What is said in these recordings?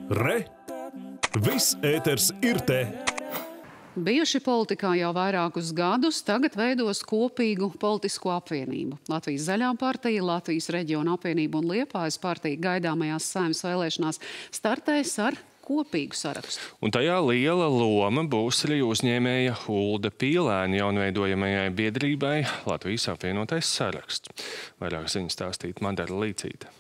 Re! Viss ēters ir te! Bijuši politikā jau vairākus gadus, tagad veidos kopīgu politisko apvienību. Latvijas Zaļā partija, Latvijas Reģiona apvienība un Liepājas partija gaidāmajās Saeimas vēlēšanās startēs ar kopīgu sarakstu. Un tajā liela loma būs arī uzņēmēja Ulda Pīlēna jaunveidojamajai biedrībai Latvijas apvienotais saraksts. Vairāk ziņas stāstīt Madara Līcīte.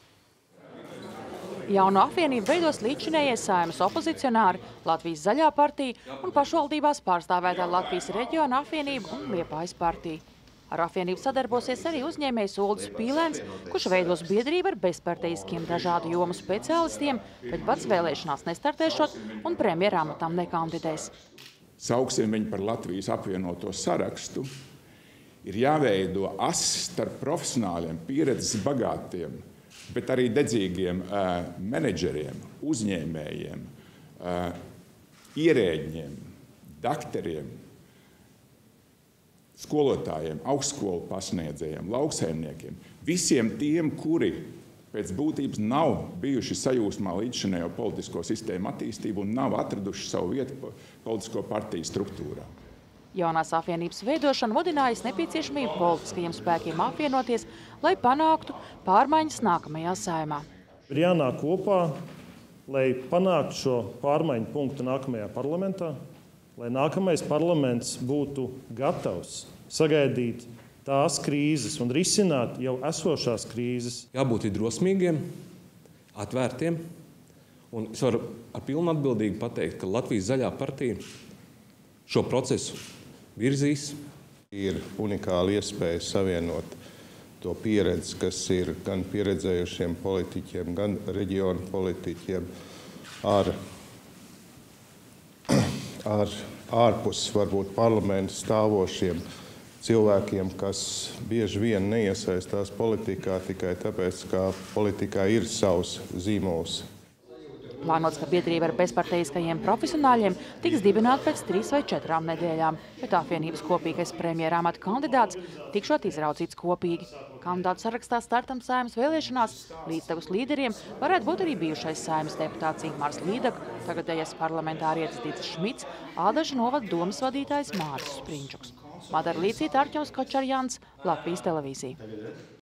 Jaunu apvienību veidos līdzinējie Saeimas opozicionāri, Latvijas Zaļā partija un pašvaldībās pārstāvētā Latvijas Reģiona apvienība un Liepājas partija. Ar apvienību sadarbosies arī uzņēmējs Uldis Pīlēns, kurš veidos biedrību ar bezpartejiskiem dažādu jomu speciālistiem, bet pats vēlēšanās nestartēšot un premjera amatam nekandidēs. Sauksim viņu par Latvijas apvienoto sarakstu. Ir jāveido ass starp profesionāļiem, pieredzes bagātiem, bet arī dedzīgiem menedžeriem, uzņēmējiem, ierēģiem, dakteriem, skolotājiem, augstskolu pasniedzējiem, lauksaimniekiem. Visiem tiem, kuri pēc būtības nav bijuši sajūsmā līdzšinējo politisko sistēmu attīstību un nav atraduši savu vietu politisko partiju struktūrā. Jaunās apvienības veidošana mudinājas nepieciešamību politiskajiem spēkiem apvienoties, lai panāktu pārmaiņas nākamajā Saeimā. Ir jānāk kopā, lai panāktu šo pārmaiņu punktu nākamajā parlamentā, lai nākamais parlaments būtu gatavs sagaidīt tās krīzes un risināt jau esošās krīzes. Jābūt drosmīgiem, atvērtiem, un es varu ar pilnu atbildīgi pateikt, ka Latvijas Zaļā partija šo procesu virzīs. Ir unikāla iespēja savienot to pieredzi, kas ir gan pieredzējušiem politiķiem, gan reģionu politiķiem ar ārpus varbūt parlamentu stāvošiem cilvēkiem, kas bieži vien neiesaistās politikā tikai tāpēc, ka politikā ir savs zīmols. Plānots, ka biedrība ar bezpartejiskajiem profesionāļiem tiks dibināta pēc 3 vai 4 nedēļām, bet apvienības kopīgais premjera amata kandidāts tikšot izraudzīts kopīgi. Kandidātu sarakstā startam Saeimas vēlēšanās līdztekus līderiem varētu būt arī bijušais Saeimas deputāts Ingmārs Līdaka, tagadējais parlamentārietis Dicis Šmits, Ādaža novada domas vadītājs Māris Sprinčuks. Madara Līcīte, Arķems Kočarjans, Latvijas televīzija.